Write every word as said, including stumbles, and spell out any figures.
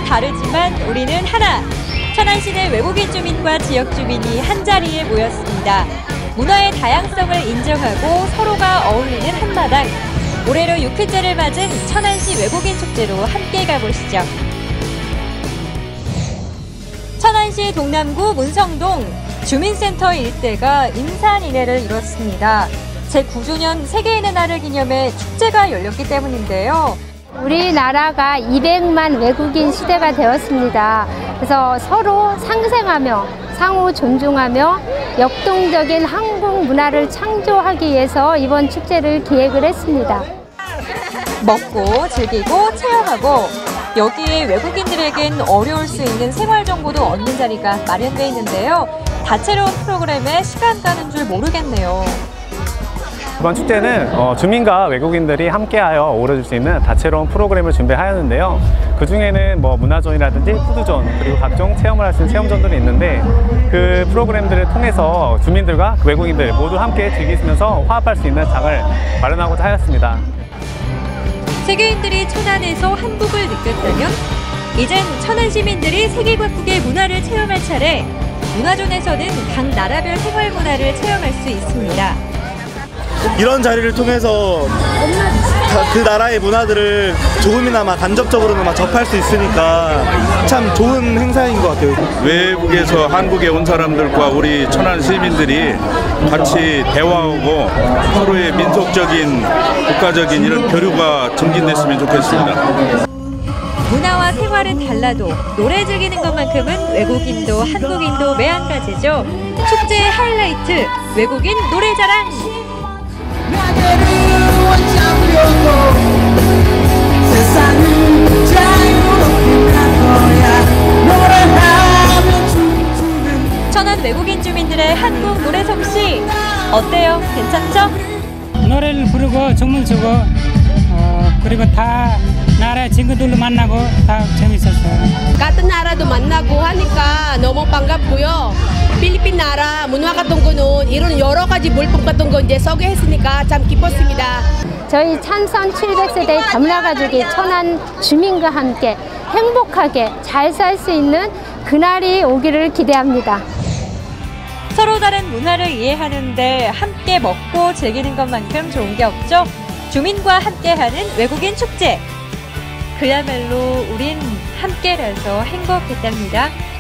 다르지만 우리는 하나. 천안시 내 외국인 주민과 지역 주민이 한자리에 모였습니다. 문화의 다양성을 인정하고 서로가 어울리는 한마당. 올해로 육 회째를 맞은 천안시 외국인 축제로 함께 가보시죠. 천안시 동남구 문성동 주민센터 일대가 임산인해를 이뤘습니다. 제구 주년 세계인의 날을 기념해 축제가 열렸기 때문인데요. 우리나라가 이백만 외국인 시대가 되었습니다. 그래서 서로 상생하며 상호 존중하며 역동적인 한국 문화를 창조하기 위해서 이번 축제를 기획을 했습니다. 먹고 즐기고 체험하고 여기에 외국인들에겐 어려울 수 있는 생활 정보도 얻는 자리가 마련돼 있는데요. 다채로운 프로그램에 시간 가는 줄 모르겠네요. 이번 축제는 어, 주민과 외국인들이 함께하여 어우러질 수 있는 다채로운 프로그램을 준비하였는데요. 그 중에는 뭐 문화존이라든지 푸드존 그리고 각종 체험을 할 수 있는 체험존들이 있는데 그 프로그램들을 통해서 주민들과 그 외국인들 모두 함께 즐기면서 화합할 수 있는 장을 마련하고자 하였습니다. 세계인들이 천안에서 한국을 느꼈다면 이젠 천안 시민들이 세계 각국의 문화를 체험할 차례. 문화존에서는 각 나라별 생활 문화를 체험할 수 있습니다. 이런 자리를 통해서 그 나라의 문화들을 조금이나마 간접적으로나마 접할 수 있으니까 참 좋은 행사인 것 같아요. 외국에서 한국에 온 사람들과 우리 천안 시민들이 같이 대화하고 서로의 민속적인 국가적인 이런 교류가 증진됐으면 좋겠습니다. 문화와 생활은 달라도 노래 즐기는 것만큼은 외국인도 한국인도 매한가지죠. 축제의 하이라이트 외국인 노래자랑. 천안 외국인 주민들의 한국 노래 솜씨 어때요? 괜찮죠? 노래를 부르고 춤을 추고 어, 그리고 다 나라 친구들도 만나고 다 재밌었어요. 같은 나라도 만나고 하니까 너무 반갑고요. 필리핀 나라 문화 같은 거는 이런 여러 가지 물품 같은 거 이제 소개했으니까 참 기뻤습니다. 저희 찬선 칠백 세대의 다문화 가족이 천안 주민과 함께 행복하게 잘 살 수 있는 그날이 오기를 기대합니다. 서로 다른 문화를 이해하는데 함께 먹고 즐기는 것만큼 좋은 게 없죠. 주민과 함께하는 외국인 축제. 그야말로 우린 함께라서 행복했답니다.